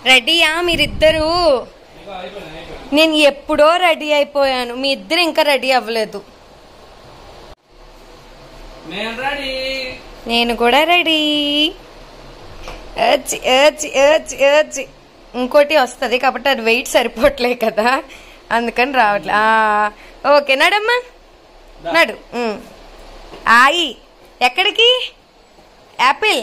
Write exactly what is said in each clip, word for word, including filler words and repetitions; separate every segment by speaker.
Speaker 1: రెడీయా మీరిద్దరు? నేను ఎప్పుడో రెడీ అయిపోయాను, మీ ఇద్దరు ఇంకా రెడీ అవ్వలేదు. నేను కూడా రెడీ. ఇంకోటి వస్తుంది కాబట్టి అది వెయిట్ సరిపోవట్లే కదా, అందుకని రావట్లే. ఓకే నడమ్మా, నడు. ఆయి ఎక్కడికి? యాపిల్.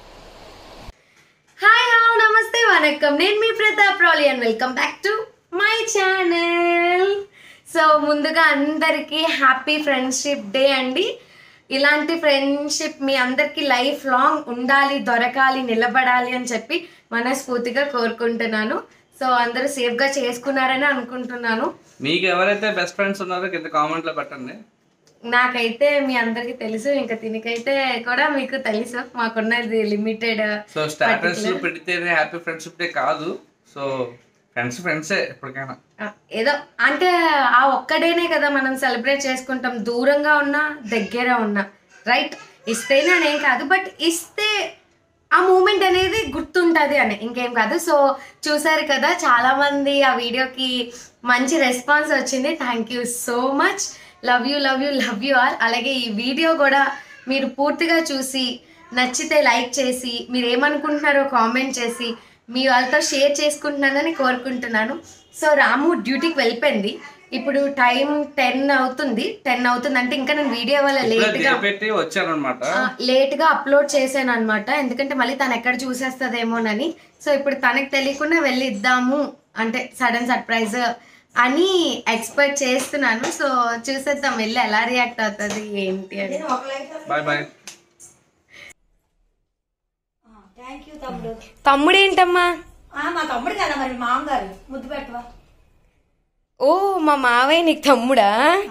Speaker 1: హాయ్ హలో నమస్తే వనక్కం, నేను మీ ప్రతాప్ రాలి and welcome back to my channel. So ముందుగా అందరికీ హ్యాపీ ఫ్రెండ్షిప్ డే అండి. ఇలాంటి ఫ్రెండ్షిప్ మీ అందరికి లైఫ్ లాంగ్ ఉండాలి, దొరకాలి, నిలబడాలి అని చెప్పి మనస్ఫూర్తిగా కోరుకుంటున్నాను. సో అందరూ సేఫ్ గా చేసుకున్నారని అనుకుంటున్నాను.
Speaker 2: మీకు ఎవరైతే బెస్ట్ ఫ్రెండ్స్ ఉన్నారో కింద కామెంట్ లో పెట్టండి.
Speaker 1: నాకైతే మీ అందరికి తెలుసు, ఇంకా తినకైతే కూడా మీకు తెలుసు, మాకున్నది లిమిటెడ్.
Speaker 2: సో స్టేటస్ పెడితేనే హ్యాపీ ఫ్రెండ్షిప్ డే కాదు, సో ఫ్రెండ్స్ ఫ్రెండ్సే ఎప్పటికైనా.
Speaker 1: ఏదో అంటే ఆ ఒక్కడేనే కదా మనం సెలబ్రేట్ చేసుకుంటాం, దూరంగా ఉన్నా దగ్గర ఉన్నా, రైట్? ఇస్తేనే అనేం కాదు, బట్ ఇస్తే ఆ మూమెంట్ అనేది గుర్తుంటుంది అని, ఇంకేం కాదు. సో చూసారు కదా, చాలా మంది ఆ వీడియోకి మంచి రెస్పాన్స్ వచ్చింది. Thank you so much. Love you love you love you all. అలాగే ఈ వీడియో కూడా మీరు పూర్తిగా చూసి నచ్చితే లైక్ చేసి, మీరు ఏమనుకుంటున్నారో కామెంట్ చేసి మీ వాళ్ళతో షేర్ చేసుకుంటున్నానని కోరుకుంటున్నాను. సో రాము డ్యూటీకి వెళ్ళిపోయింది, ఇప్పుడు టైం టెన్ అవుతుంది. టెన్ అవుతుంది అంటే ఇంకా నేను వీడియో వల్ల లేట్గా లేట్గా అప్లోడ్ చేశాను అనమాట, ఎందుకంటే మళ్ళీ తను ఎక్కడ చూసేస్తుందేమోనని. సో ఇప్పుడు తనకు తెలియకుండా వెళ్ళి ఇద్దాము అంటే సడన్ సర్ప్రైజ్ అని ఎక్స్పెక్ట్ చేస్తున్నాను. సో చూసేద్దాం వెళ్ళి ఎలా రియాక్ట్ అవుతుంది ఏంటి అని. తమ్ముడు ఏంటమ్మా? ఓ మా మావయ్య నీకు తమ్ముడా?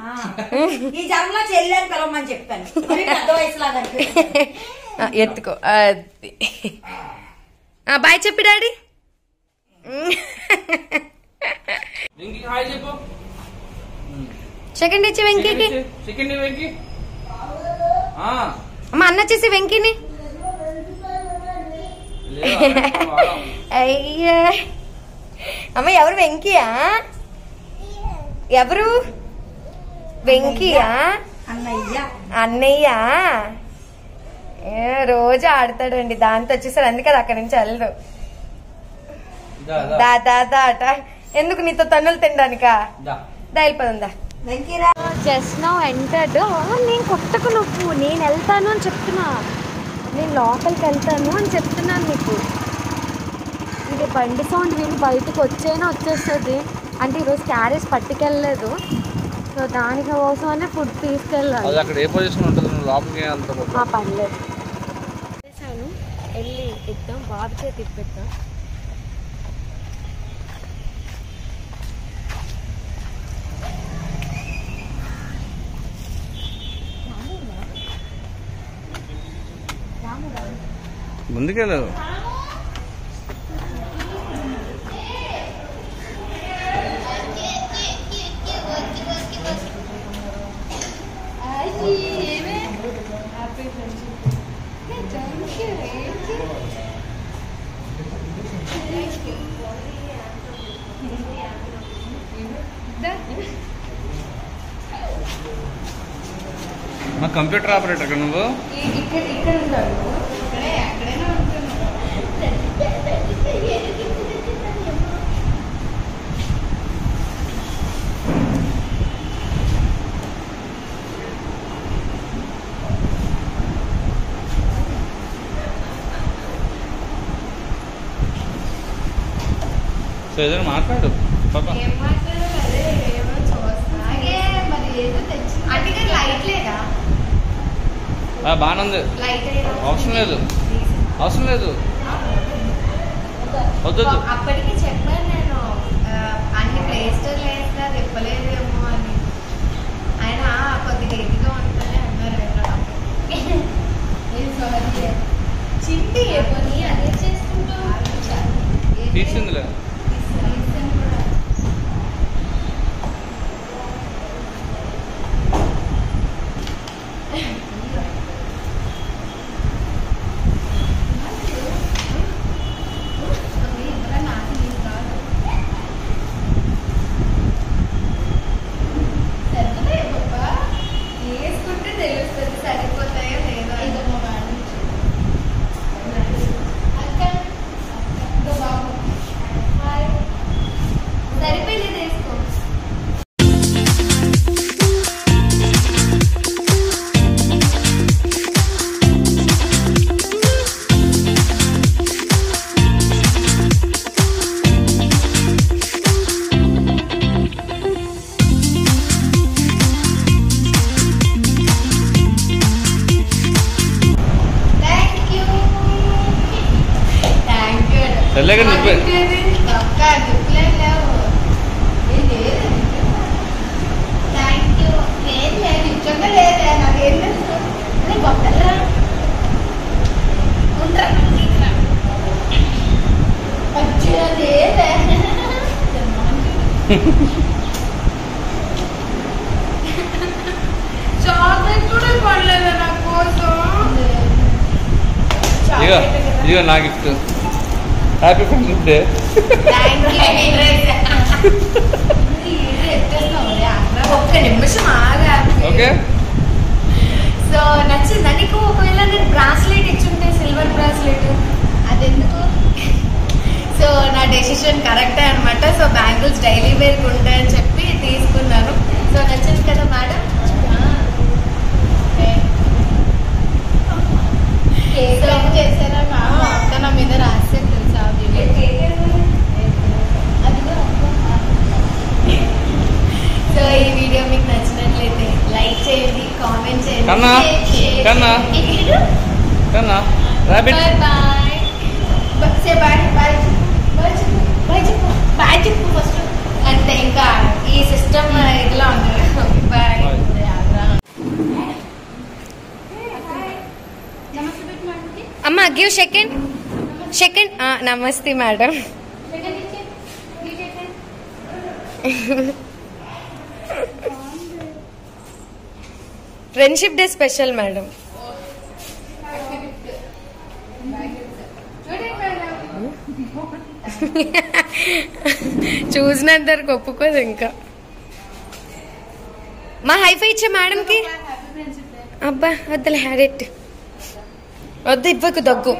Speaker 1: ఎత్తుకో అది. బాయ్ చెప్పి డాడీ. సెకండ్ ఇచ్చి వెంకీకి. అమ్మ అన్న వచ్చేసి వెంకీని. అయ్యా అమ్మ ఎవరు? వెంకీయా? ఎవరు? వెంకీయా? అన్నయ్య రోజు ఆడతాడండి, దాంతో వచ్చేసారు, అందుకే అది అక్కడి నుంచి వెళ్ళదు. దా దా దా అట. ఎందుకు నీతో తన్నులు తినడానికా? దాయిపోదా. Just now entered. నేను కొట్టకు నువ్వు, నేను వెళ్తాను అని చెప్తున్నా, నేను లోపలికి వెళ్తాను అని చెప్తున్నాను నీకు. ఇది బండి సౌండ్ విని బయటకు వచ్చేనా వచ్చేస్తుంది అంటే ఈరోజు క్యారేజ్ పట్టుకెళ్ళలేదు, సో దానికోసమనే ఫుడ్ తీసుకెళ్ళాలి. పర్లేదు చేశాను, వెళ్ళి ఇద్దాం, బాబుకే తిప్పిద్దాం.
Speaker 2: ముందుకెళ్ళు. మా కంప్యూటర్ ఆపరేటర్ నువ్వు
Speaker 1: ఇక్కడ ఇక్కడ ఉన్నాను.
Speaker 2: సో ఏదైనా మాట్లాడు. బాగానే ఉంది, అవసరం లేదు అవసరం లేదు వద్దు.
Speaker 1: అప్పటికి చెప్పాను నేను, అన్ని ప్లే స్టోర్లు వేస్తా తిప్పలేదేమో అని. ఆయన కొద్దిగా ఎదిగా ఉంటుంది అన్నారు. చింటి కొని అదే చేసుకుంటూ
Speaker 2: తీసిందిలే. తెల్లగా నువ్వే ఇక ఇక నా గిఫ్ట్ హ్యాపీ ఫ్రెండ్షిప్ డే.
Speaker 1: ఒక్క నిమిషం ఆగా.
Speaker 2: ఓకే
Speaker 1: సో నచ్చిందా నీకు? ఒకవేళ నేను బ్రాస్లెట్ ఇచ్చుంటే సిల్వర్ బ్రాస్లెట్ అదెందుకు? సో నా డెసిషన్ కరెక్టే అనమాట. సో బ్యాంగిల్స్ డైలీ వేర్కి ఉంటాయని చెప్పి తీసుకున్నాను. సో నచ్చింది కదా మేడం? చేశారా అక్క నా మీద రాస్తే తెలుసా? సో ఈ వీడియో మీకు నచ్చినట్లయితే లైక్ చేయండి, కామెంట్ చేయండి.
Speaker 2: కన్నా కన్నా కన్నా rabbit
Speaker 1: bye bye. Say bye bye bye చెప్పు బాయ్ చెప్పు బాయ్ చెప్పు ఫస్ట్. అంటే ఇంకా ఈ సిస్టమ్ ఇట్లా ఉంటుంది. బాయ్. అమ్మ గివ్ సెకండ్ సెకండ్. నమస్తే madam. Friendship day special madam. చూసినందరికి ఒప్పుకోదు ఇంకా. మా హైఫై ఇచ్చే మేడంకి. అబ్బా వద్దులే హ్యారెట్ వద్దు, ఇవ్వకు దగ్గు.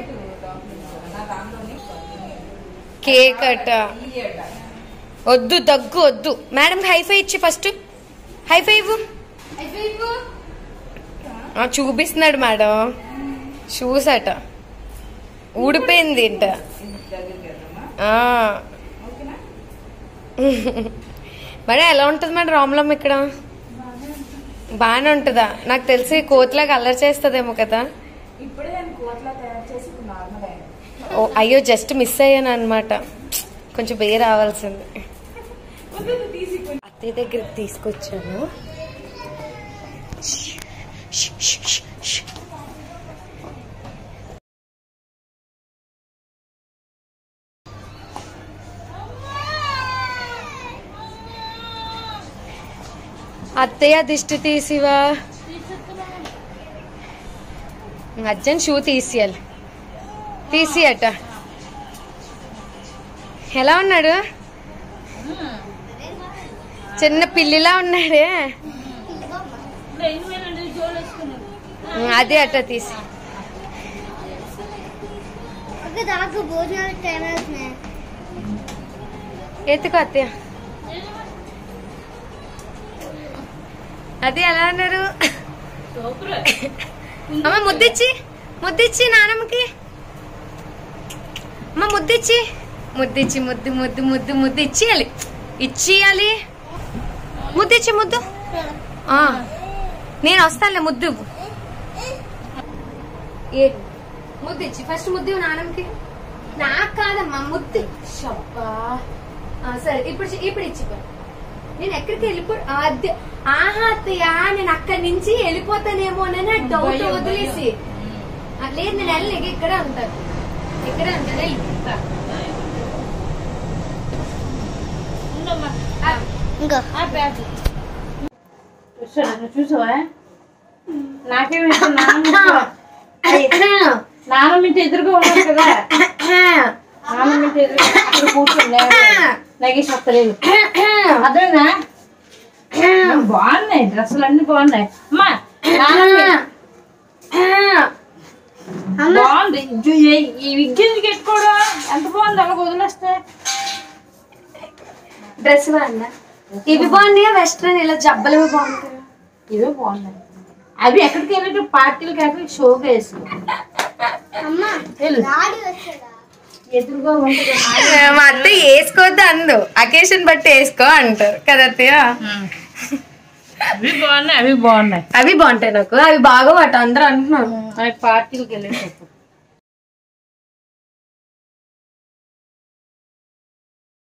Speaker 1: కేక్ అట వద్దు, దగ్గు వద్దు. మేడంకి హైఫై ఇచ్చి ఫస్ట్. హైఫై ఇవ్వు. చూపిస్తున్నాడు మేడం. షూస్ అట ఊడిపోయింది ఇంట. మేడం ఎలా ఉంటుంది మేడం రామ్లమ్మ ఇక్కడ? బాగానే ఉంటుందా? నాకు తెలిసి కోతిలాగా అల్లరి చేస్తుందేమో కదా. ఓ అయ్యో జస్ట్ మిస్ అయ్యాను అనమాట. కొంచెం బే రావాల్సింది. అత్తయ్య దగ్గరికి తీసుకొచ్చాను. అత్తయ్య దిష్టి తీసివా? Urgent shoe తీసియాలి. తీసియట. ఎలా ఉన్నాడు? చిన్న పిల్లిలా ఉన్నాడే. అదే అట్ట తీసి ఎత్తుకో అత్తయ్య. అది ఎలా అన్నారు? అమ్మ ముద్దిచ్చి ముద్దిచ్చి నానమ్మకి. అమ్మ ముద్దిచ్చి ముద్దిచ్చి ముద్దు ముద్దు ముద్దు ముద్దు ఇచ్చేయాలి ఇచ్చేయాలి. ముద్దిచ్చి ముద్దు. నేను వస్తానులే ముద్దు. ఏ ముద్దిచ్చి ఫస్ట్ ముద్దు నానమ్మకి. నాకు కాదమ్మా ముద్దు. సరే ఇప్పుడు ఇప్పుడు ఇచ్చిపో. నేను ఎక్కడికి వెళ్ళిపో. ఆహా అత్తయ్య నేను అక్కడి నుంచి వెళ్ళిపోతానేమోనని డౌట్ వదిలేసి. లేదు నేను వెళ్ళి ఇక్కడే ఉంటాను. ఇక్కడే ఉంటాను.
Speaker 3: చూసావా? నాకేమి నాన్నమింటి ఎదురుగా ఉన్నాను కదా. నాన్నమింటి ఎదురుగా కూర్చుండే నగేష్ వస్తలేదు. అదేనా బాగున్నాయి డ్రెస్సులు అన్ని బాగున్నాయి. అమ్మా బాగుంది. ఈ విగ్గింది పెట్టుకోవడం ఎంత బాగుంది. అలా వదిలేస్తే
Speaker 1: డ్రెస్ బాగుందా? ఇవి బాగున్నాయా? వెస్ట్రన్ ఇలా జబ్బలు బాగుంటాయి.
Speaker 3: ఇవే బాగున్నాయి. అవి ఎక్కడికి వెళ్ళి పార్టీలకి ఎక్కడికి షోగా వేసుకో. ఎదురుగా ఉంటుంది.
Speaker 1: మా అత్త వేసుకోవద్దు అందు. అకేషన్ బట్టి వేసుకో అంటారు కదా అత్తయ్య.
Speaker 3: అవి బాగున్నాయి. అవి బాగున్నాయి.
Speaker 1: అవి బాగుంటాయి నాకు. అవి బాగా వాటి అందరూ అంటున్నాను.
Speaker 3: అవి పార్టీలకి వెళ్ళేటప్పుడు